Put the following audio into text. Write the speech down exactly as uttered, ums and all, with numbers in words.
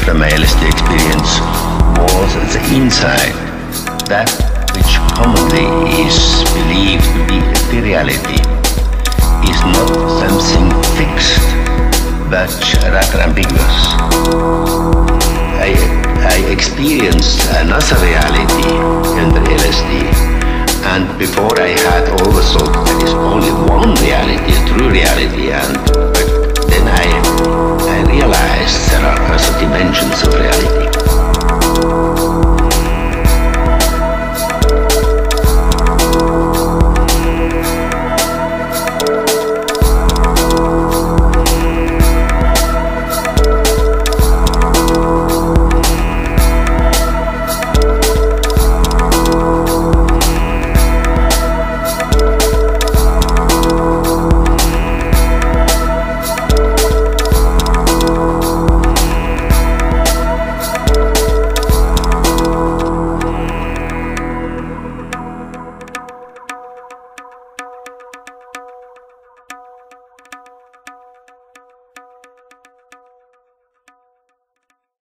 from my L S D experience was the inside, that which commonly is believed to be ethereality, is not something fixed, but rather ambiguous. I, I experienced another